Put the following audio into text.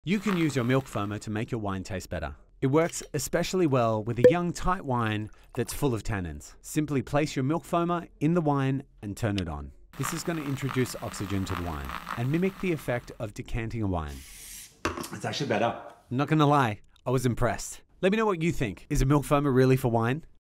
You can use your milk foamer to make your wine taste better. It works especially well with a young, tight wine that's full of tannins. Simply place your milk foamer in the wine and turn it on. This is going to introduce oxygen to the wine and mimic the effect of decanting a wine. It's actually better. I'm not going to lie, I was impressed. Let me know what you think. Is a milk foamer really for wine?